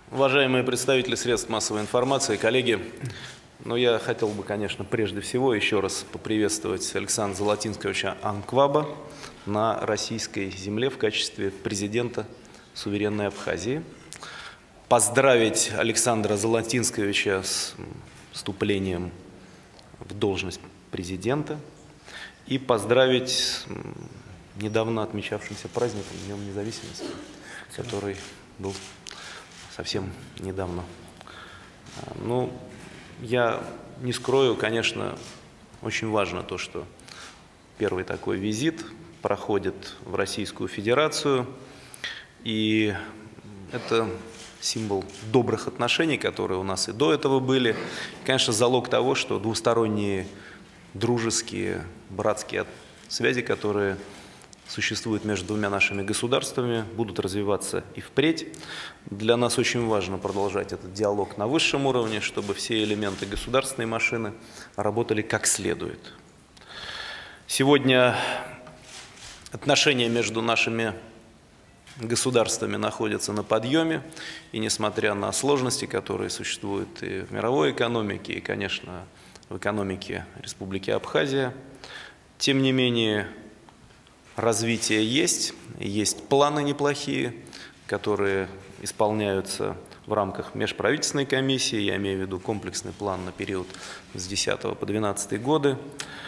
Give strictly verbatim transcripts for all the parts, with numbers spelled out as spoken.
Уважаемые представители средств массовой информации, коллеги, ну, я хотел бы, конечно, прежде всего еще раз поприветствовать Александра Золотинского Анкваба на российской земле в качестве президента суверенной Абхазии. Поздравить Александра Золотинского с вступлением в должность президента и поздравить с недавно отмечавшимся праздником Днем независимости, который был совсем недавно. Ну, я не скрою, конечно, очень важно то, что первый такой визит проходит в Российскую Федерацию, и это символ добрых отношений, которые у нас и до этого были. И, конечно, залог того, что двусторонние дружеские, братские связи, которые существуют между двумя нашими государствами, будут развиваться и впредь. Для нас очень важно продолжать этот диалог на высшем уровне, чтобы все элементы государственной машины работали как следует. Сегодня отношения между нашими государствами находятся на подъеме, и несмотря на сложности, которые существуют и в мировой экономике, и, конечно, в экономике Республики Абхазия, тем не менее, развитие есть, есть планы неплохие, которые исполняются в рамках межправительственной комиссии, я имею в виду комплексный план на период с две тысячи десятого по две тысячи двенадцатый годы.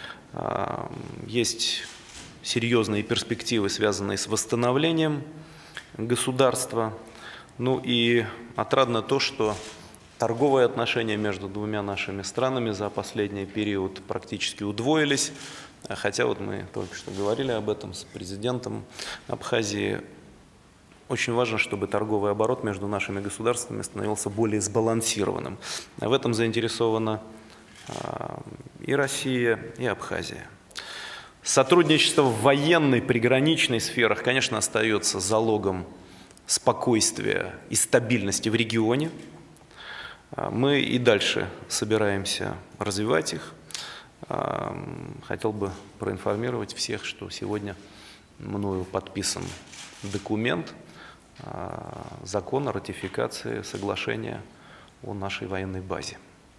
Есть серьезные перспективы, связанные с восстановлением государства. Ну и отрадно то, что торговые отношения между двумя нашими странами за последний период практически удвоились. Хотя вот мы только что говорили об этом с президентом Абхазии. Очень важно, чтобы торговый оборот между нашими государствами становился более сбалансированным. В этом заинтересована и Россия, и Абхазия. Сотрудничество в военной, приграничной сферах, конечно, остается залогом спокойствия и стабильности в регионе. Мы и дальше собираемся развивать их. Хотел бы проинформировать всех, что сегодня мною подписан документ закона о ратификации соглашения о нашей военной базе.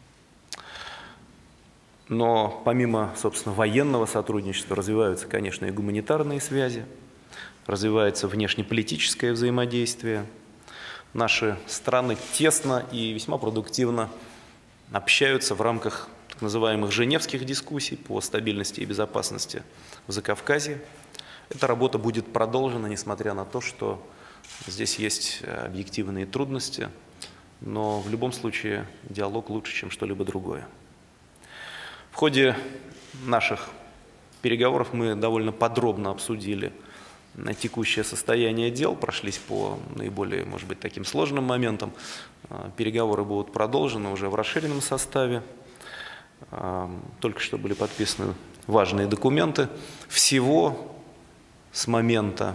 Но помимо, собственно, военного сотрудничества развиваются, конечно, и гуманитарные связи, развивается внешнеполитическое взаимодействие. Наши страны тесно и весьма продуктивно общаются в рамках так называемых женевских дискуссий по стабильности и безопасности в Закавказье. Эта работа будет продолжена, несмотря на то, что здесь есть объективные трудности, но в любом случае диалог лучше, чем что-либо другое. В ходе наших переговоров мы довольно подробно обсудили текущее состояние дел, прошлись по наиболее, может быть, таким сложным моментам. Переговоры будут продолжены уже в расширенном составе. Только что были подписаны важные документы. Всего с момента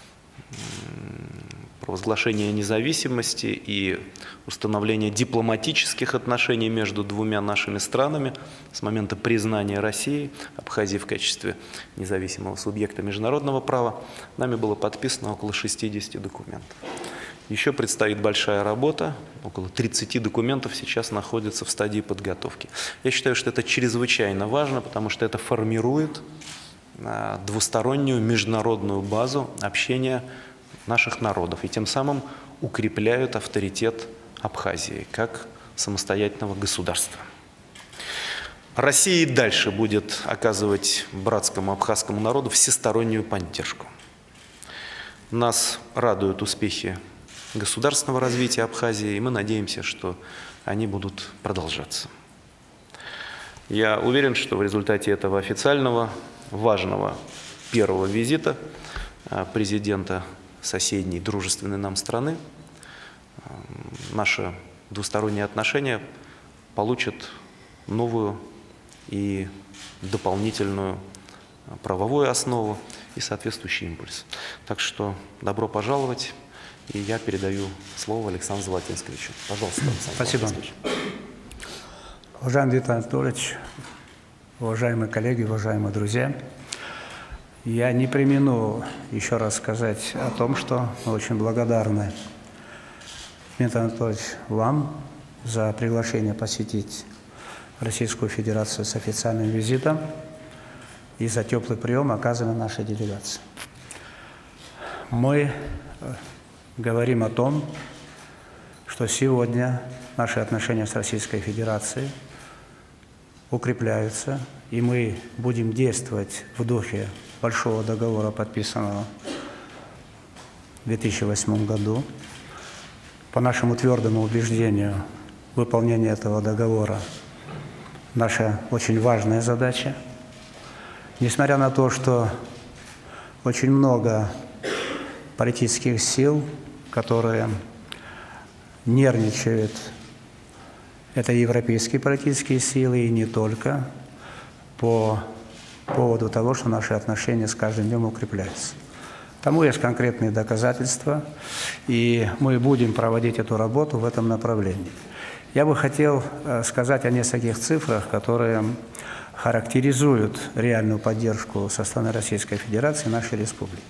провозглашения независимости и установления дипломатических отношений между двумя нашими странами, с момента признания России, Абхазии в качестве независимого субъекта международного права, нами было подписано около шестидесяти документов. Еще предстоит большая работа, около тридцати документов сейчас находятся в стадии подготовки. Я считаю, что это чрезвычайно важно, потому что это формирует двустороннюю международную базу общения наших народов и тем самым укрепляют авторитет Абхазии как самостоятельного государства. Россия и дальше будет оказывать братскому абхазскому народу всестороннюю поддержку. Нас радуют успехи государственного развития Абхазии, и мы надеемся, что они будут продолжаться. Я уверен, что в результате этого официального, важного первого визита президента соседней, дружественной нам страны, наши двусторонние отношения получат новую и дополнительную правовую основу и соответствующий импульс. Так что добро пожаловать, и я передаю слово Александру Золотинскому. Пожалуйста, Александр. Спасибо. Уважаемый Виктор Анатольевич, уважаемые коллеги, уважаемые друзья, я не премину еще раз сказать о том, что мы очень благодарны Дмитрий Анатольевич, вам за приглашение посетить Российскую Федерацию с официальным визитом и за теплый прием, оказанный нашей делегации. Мы говорим о том, что сегодня наши отношения с Российской Федерацией укрепляются, и мы будем действовать в духе большого договора, подписанного в две тысячи восьмом году. По нашему твердому убеждению, выполнение этого договора – наша очень важная задача. Несмотря на то, что очень много политических сил, которые нервничают, это европейские политические силы и не только, по поводу того, что наши отношения с каждым днем укрепляются. Тому есть конкретные доказательства, и мы будем проводить эту работу в этом направлении. Я бы хотел сказать о нескольких цифрах, которые характеризуют реальную поддержку со стороны Российской Федерации и нашей республики.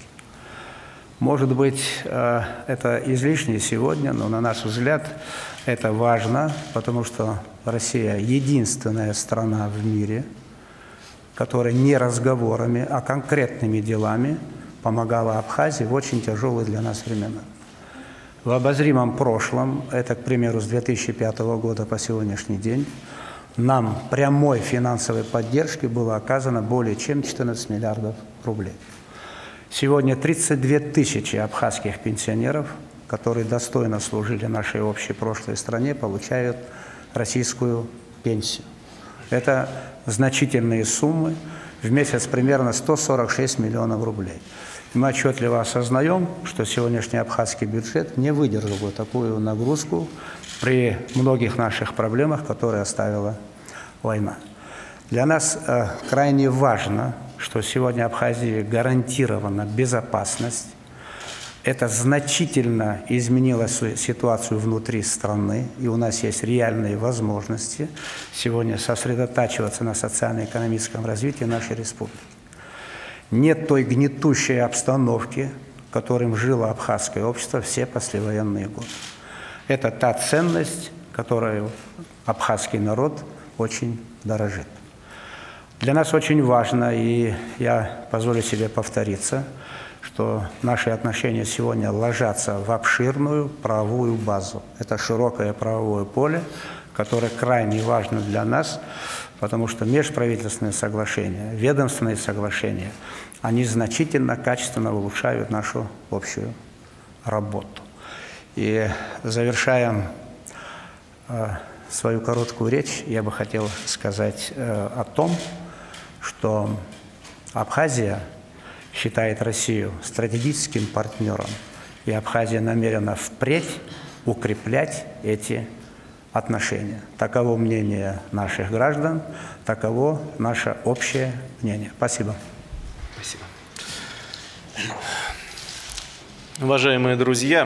Может быть, это излишне сегодня, но на наш взгляд это важно, потому что Россия единственная страна в мире, которая не разговорами, а конкретными делами помогала Абхазии в очень тяжелые для нас времена. В обозримом прошлом, это, к примеру, с две тысячи пятого года по сегодняшний день, нам прямой финансовой поддержки было оказано более чем четырнадцать миллиардов рублей. Сегодня тридцать две тысячи абхазских пенсионеров, которые достойно служили нашей общей прошлой стране, получают российскую пенсию. Это значительные суммы, в месяц примерно сто сорок шесть миллионов рублей. И мы отчетливо осознаем, что сегодняшний абхазский бюджет не выдержал бы такую нагрузку при многих наших проблемах, которые оставила война. Для нас э, крайне важно, что сегодня Абхазии гарантирована безопасность. Это значительно изменило ситуацию внутри страны, и у нас есть реальные возможности сегодня сосредотачиваться на социально-экономическом развитии нашей республики. Нет той гнетущей обстановки, которым жило абхазское общество все послевоенные годы. Это та ценность, которой абхазский народ очень дорожит. Для нас очень важно, и я позволю себе повториться, что наши отношения сегодня ложатся в обширную правовую базу. Это широкое правовое поле, которое крайне важно для нас, потому что межправительственные соглашения, ведомственные соглашения, они значительно, качественно улучшают нашу общую работу. И завершая э, свою короткую речь, я бы хотел сказать э, о том, что Абхазия считает Россию стратегическим партнером, и Абхазия намерена впредь укреплять эти отношения. Таково мнение наших граждан, таково наше общее мнение. Спасибо. Спасибо. Уважаемые друзья,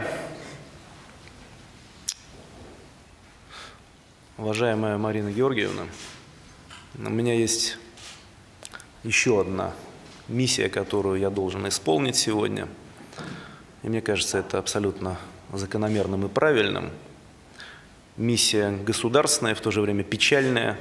уважаемая Марина Георгиевна, у меня есть еще одна миссия, которую я должен исполнить сегодня. И мне кажется, это абсолютно закономерным и правильным. Миссия государственная, в то же время печальная.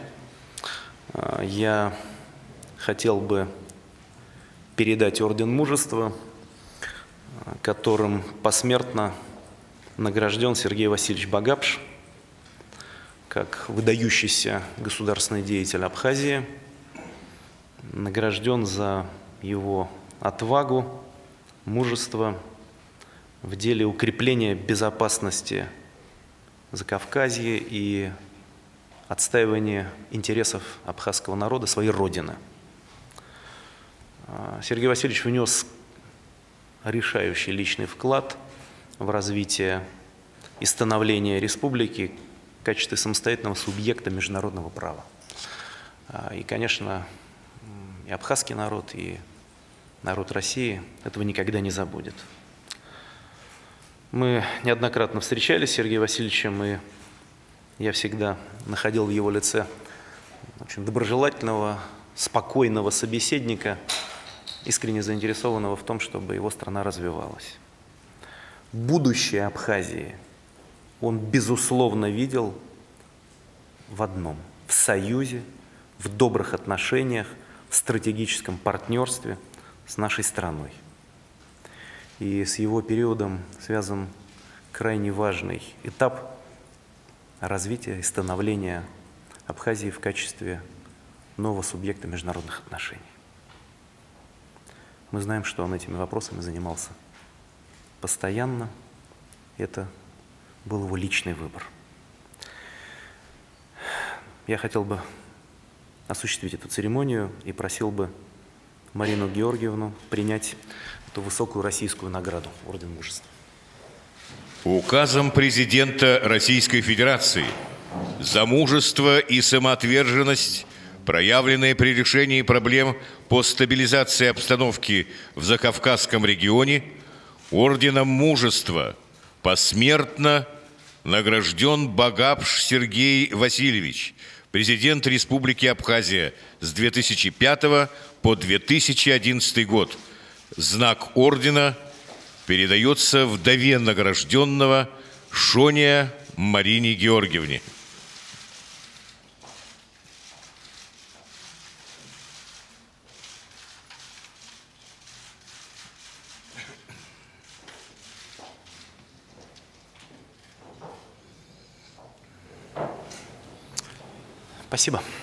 Я хотел бы передать орден мужества, которым посмертно награжден Сергей Васильевич Багапш, как выдающийся государственный деятель Абхазии, награжден за его отвагу, мужество в деле укрепления безопасности Закавказья и отстаивания интересов абхазского народа, своей родины. Сергей Васильевич внес решающий личный вклад в развитие и становление республики в качестве самостоятельного субъекта международного права. И, конечно, и абхазский народ, и народ России этого никогда не забудет. Мы неоднократно встречались с Сергеем Васильевичем, и я всегда находил в его лице очень доброжелательного, спокойного собеседника, искренне заинтересованного в том, чтобы его страна развивалась. Будущее Абхазии он, безусловно, видел в одном – в союзе, в добрых отношениях, в стратегическом партнерстве с нашей страной. И с его периодом связан крайне важный этап развития и становления Абхазии в качестве нового субъекта международных отношений. Мы знаем, что он этими вопросами занимался постоянно. Это был его личный выбор. Я хотел бы осуществить эту церемонию и просил бы Марину Георгиевну принять эту высокую российскую награду Орден Мужества. Указом президента Российской Федерации за мужество и самоотверженность, проявленные при решении проблем по стабилизации обстановки в Закавказском регионе, Орденом Мужества посмертно награжден Багапш Сергей Васильевич, президент Республики Абхазия с две тысячи пятого по две тысячи одиннадцатый год. Знак ордена передается вдове награжденного Шония Марине Георгиевне. Спасибо.